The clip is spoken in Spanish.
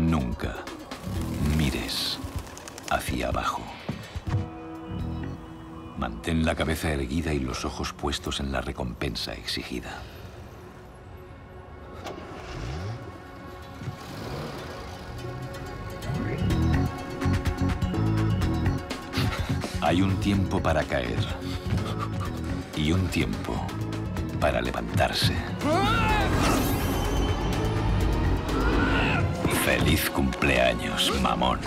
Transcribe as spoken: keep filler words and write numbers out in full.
Nunca mires hacia abajo. Mantén la cabeza erguida y los ojos puestos en la recompensa exigida. Hay un tiempo para caer y un tiempo para levantarse. ¡Feliz cumpleaños, mamón!